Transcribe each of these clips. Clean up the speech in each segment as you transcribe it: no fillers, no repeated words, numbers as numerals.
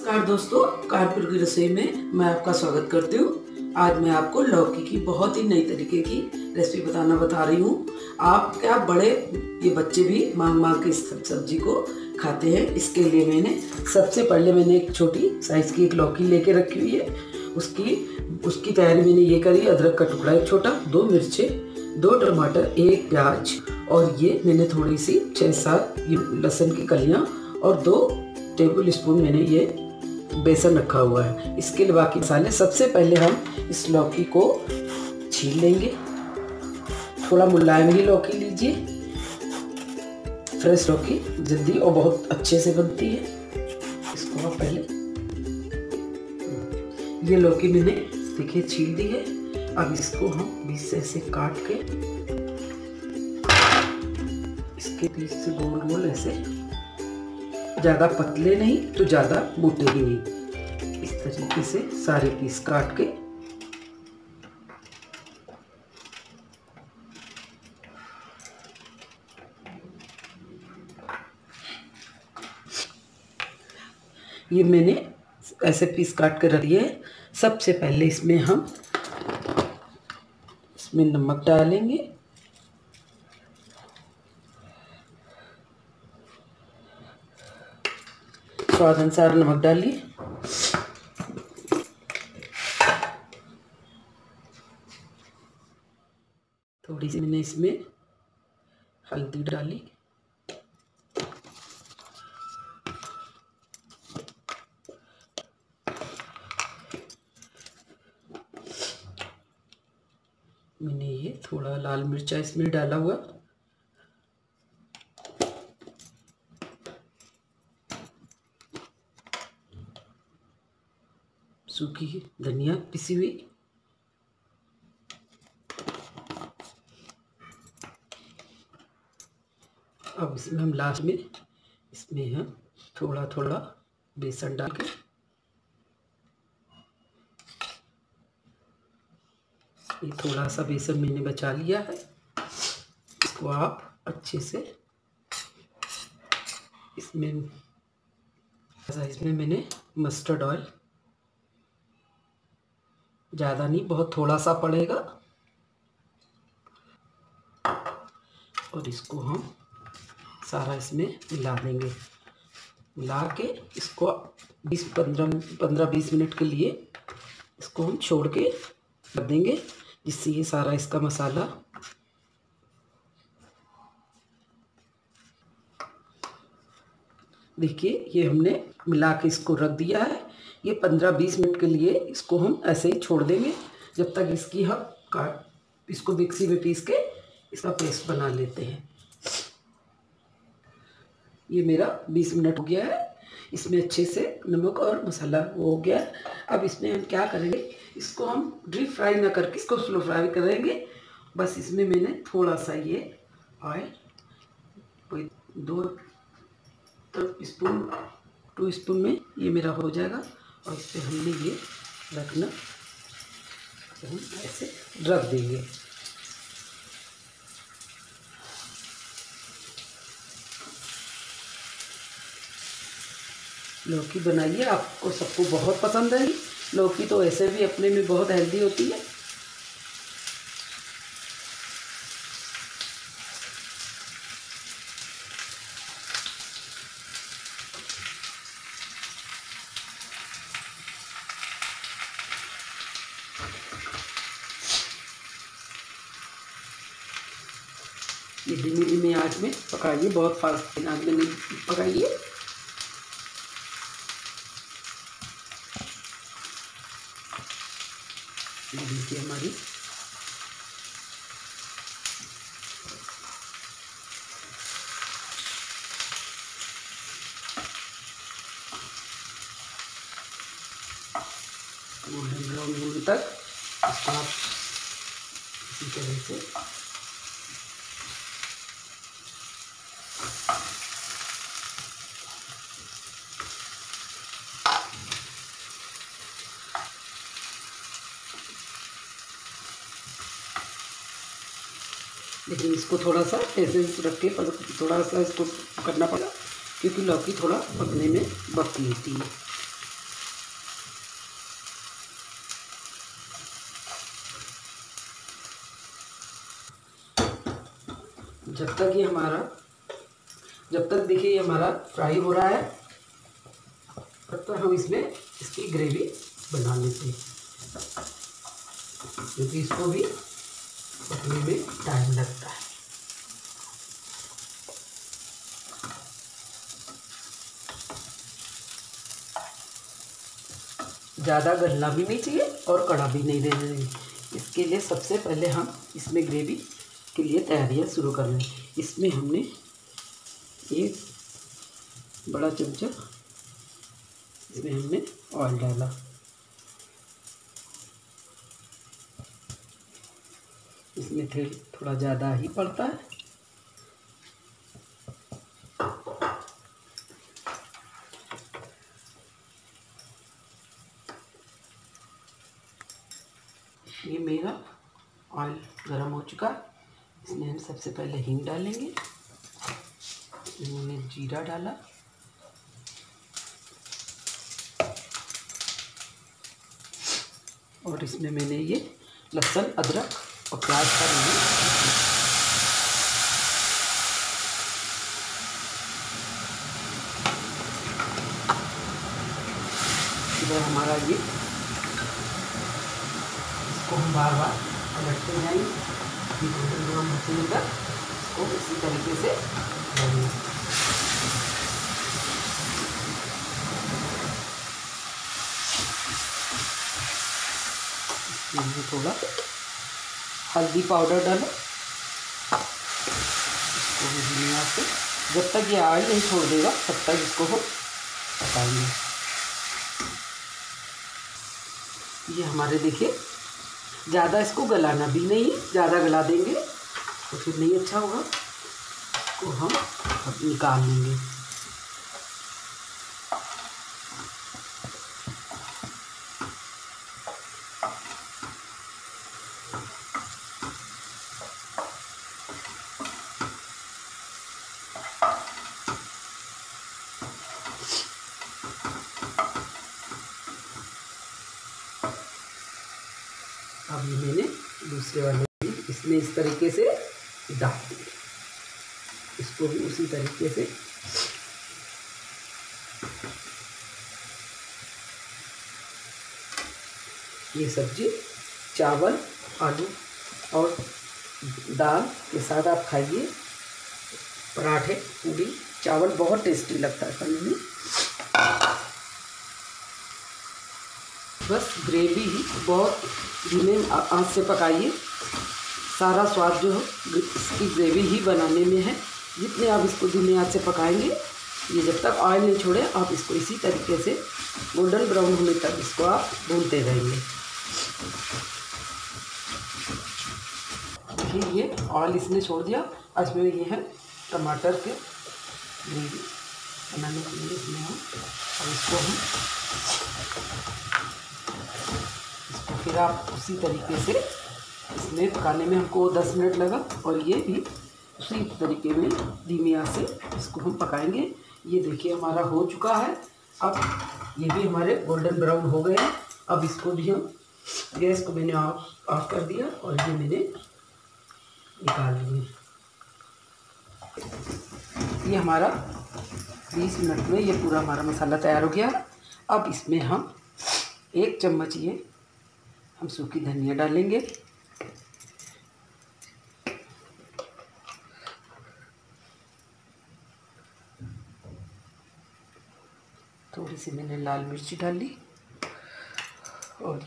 नमस्कार दोस्तों, कानपुर की रसोई में मैं आपका स्वागत करती हूँ। आज मैं आपको लौकी की बहुत ही नई तरीके की रेसिपी बता रही हूँ। आप क्या बड़े ये बच्चे भी मांग मांग के इस सब्जी को खाते हैं। इसके लिए सबसे पहले एक छोटी साइज की एक लौकी लेके रखी हुई है। उसकी तैयारी मैंने ये करी। अदरक का टुकड़ा एक छोटा, 2 मिर्चें, 2 टमाटर, 1 प्याज और ये मैंने थोड़ी सी 6-7 लहसुन की कलियाँ और 2 टेबल स्पून मैंने ये बेसन रखा हुआ है। इसके लिए बाकी मसाले, सबसे पहले हम इस लौकी को छील लेंगे। थोड़ा मुलायम ही लौकी लीजिए, फ्रेश लौकी जल्दी और बहुत अच्छे से बनती है। इसको आप पहले ये लौकी मैंने देखिए छील दी है। अब इसको हम बीच से ऐसे काट के इसके बीच से गोल गोल ऐसे, ज़्यादा पतले नहीं तो ज़्यादा मोटे भी नहीं, इस तरीके से सारे पीस काट के ये मैंने ऐसे पीस काट कर रख दिए। सबसे पहले इसमें नमक डालेंगे। स्वाद अनुसार नमक डालिए। थोड़ी सी मैंने इसमें हल्दी डाली। मैंने ये थोड़ा लाल मिर्चा इसमें डाला हुआ, सूखी धनिया पिसी हुई, अब इसमें हम लास्ट में हम थोड़ा थोड़ा बेसन डाल के ये थोड़ा सा बेसन मैंने बचा लिया है। इसको आप अच्छे से इसमें मैंने मस्टर्ड ऑयल, ज़्यादा नहीं, बहुत थोड़ा सा पड़ेगा, और इसको हम सारा इसमें मिला देंगे। मिला के इसको 15-20 मिनट के लिए इसको हम छोड़ के रख देंगे, जिससे ये सारा इसका मसाला देखिए ये हमने मिला के इसको रख दिया है। ये 15-20 मिनट के लिए इसको हम ऐसे ही छोड़ देंगे, जब तक इसको मिक्सी में पीस के इसका पेस्ट बना लेते हैं। ये मेरा 20 मिनट हो गया है। इसमें अच्छे से नमक और मसाला वो हो गया है। अब इसमें हम क्या करेंगे, इसको हम डीप फ्राई ना करके इसको स्लो फ्राई करेंगे। बस इसमें मैंने थोड़ा सा ये ऑयल, 2 स्पून में ये मेरा हो जाएगा। और इस पर हमने ये रखना, हम ऐसे रख देंगे। लौकी बनाइए, आपको सबको बहुत पसंद है। लौकी तो ऐसे भी अपने में बहुत हेल्दी होती है। ये धीमी धीमी आंच में पकाइए, बहुत फास्ट आंच में नहीं पकाइए। देखिए हमारी गोल्डन ब्राउन होने तक इसको आप इसी तरह से लेकिन इसको थोड़ा सा ऐसे रख के थोड़ा सा इसको करना पड़ा, क्योंकि लौकी थोड़ा पकने में वक्त लेती है। जब तक देखिए ये हमारा फ्राई हो रहा है, तब तक हम इसमें इसकी ग्रेवी बना लेते हैं, क्योंकि इसको भी पकने में टाइम लगता है। ज़्यादा गलना भी नहीं चाहिए और कड़ा भी नहीं रहना चाहिए। इसके लिए सबसे पहले हम इसमें ग्रेवी के लिए तैयारियां शुरू कर लें। इसमें हमने एक बड़ा चमचा इसमें हमने ऑयल डाला। इसमें तेल थोड़ा ज़्यादा ही पड़ता है। ये मेरा ऑयल गर्म हो चुका है। इसमें हम सबसे पहले हींग डालेंगे। इसमें मैंने जीरा डाला, और इसमें मैंने ये लहसुन, अदरक और प्याज का मैंने इधर हमारा ये इसको हम बार बार पलटते जाएंगे। ये गोल्डन ब्राउन होते तक इसको इसी तरीके से डालेंगे। इसमें थोड़ा हल्दी पाउडर डालो। इसको भी धीमी आंच पे, जब तक ये ऑयल नहीं छोड़ देगा तब तक इसको हम पकाएंगे। ये हमारे देखिए ज़्यादा इसको गलाना भी नहीं है, ज़्यादा गला देंगे तो फिर नहीं अच्छा होगा। इसको हम अब निकाल लेंगे। अब ये मैंने दूसरे वाले भी इसमें इस तरीके से डाल दिए। इसको भी उसी तरीके से ये सब्जी चावल, आलू और दाल के साथ आप खाइए। पराठे, पूरी, चावल बहुत टेस्टी लगता है खाने में। बस ग्रेवी ही बहुत धीमे आंच से पकाइए। सारा स्वाद जो है इसकी ग्रेवी ही बनाने में है। जितने आप इसको धीमे आंच से पकाएंगे, ये जब तक ऑयल नहीं छोड़े, आप इसको इसी तरीके से गोल्डन ब्राउन होने तक इसको आप भूनते रहेंगे। देखिए ये ऑयल इसने छोड़ दिया। आज में ये है टमाटर के ग्रेवी बनाने के लिए इसमें हम, और इसको फिर आप उसी तरीके से इसमें पकाने में हमको 10 मिनट लगा, और ये भी उसी तरीके में धीमी आंच से इसको हम पकाएंगे। ये देखिए हमारा हो चुका है। अब ये भी हमारे गोल्डन ब्राउन हो गए हैं। अब इसको भी हम, गैस को मैंने ऑफ कर दिया और ये मैंने निकाल लिए। ये हमारा 20 मिनट में ये पूरा हमारा मसाला तैयार हो गया। अब इसमें हम 1 चम्मच ये हम सूखी धनिया डालेंगे। थोड़ी सी मैंने लाल मिर्ची डाली, और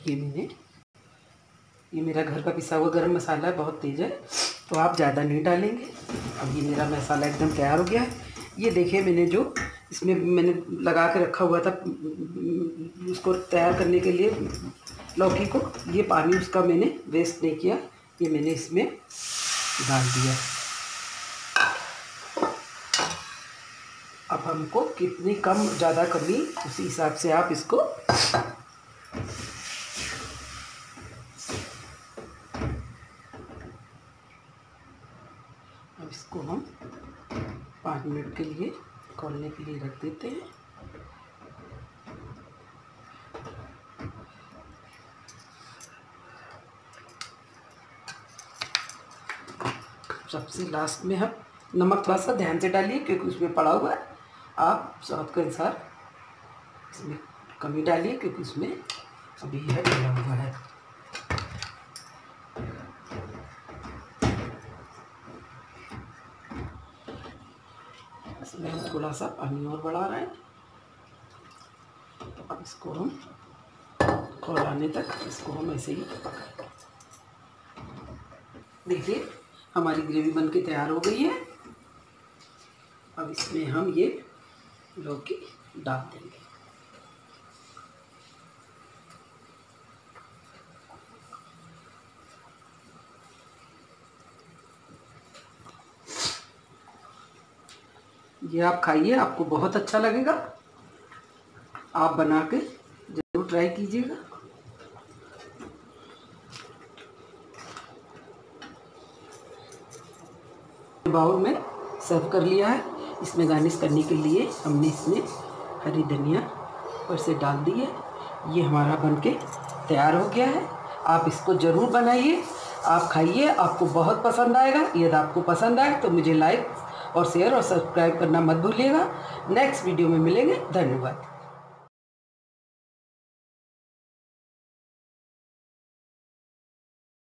ये मेरा घर का पिसा हुआ गरम मसाला है, बहुत तेज़ है तो आप ज़्यादा नहीं डालेंगे। अब ये मेरा मसाला एकदम तैयार हो गया है। ये देखिए मैंने जो इसमें मैंने लगा के रखा हुआ था उसको तैयार करने के लिए लौकी को, ये पानी उसका मैंने वेस्ट नहीं किया, ये मैंने इसमें डाल दिया। अब हमको कितनी कम ज़्यादा करनी उसी हिसाब से आप इसको अब इसको हम 5 मिनट के लिए खोलने के लिए रख देते हैं। सबसे लास्ट में हम नमक थोड़ा सा ध्यान से डालिए क्योंकि उसमें पड़ा हुआ है। आप स्वाद के अनुसार इसमें कमी डालिए क्योंकि उसमें अभी यह डला हुआ है। इसमें हम थोड़ा सा पानी और बढ़ा रहे हैं। अब इसको हम खौलाने तक इसको हम ऐसे ही पकाएंगे। देखिए हमारी ग्रेवी बनके तैयार हो गई है। अब इसमें हम ये लौकी डाल देंगे। ये आप खाइए, आपको बहुत अच्छा लगेगा। आप बना के ज़रूर ट्राई कीजिएगा। बाउल में सर्व कर लिया है। इसमें गार्निश करने के लिए हमने इसमें हरी धनिया ऊपर से डाल दी है। ये हमारा बनके तैयार हो गया है। आप इसको ज़रूर बनाइए, आप खाइए, आपको बहुत पसंद आएगा। यदि आपको पसंद आए तो मुझे लाइक और शेयर और सब्सक्राइब करना मत भूलिएगा। नेक्स्ट वीडियो में मिलेंगे। धन्यवाद।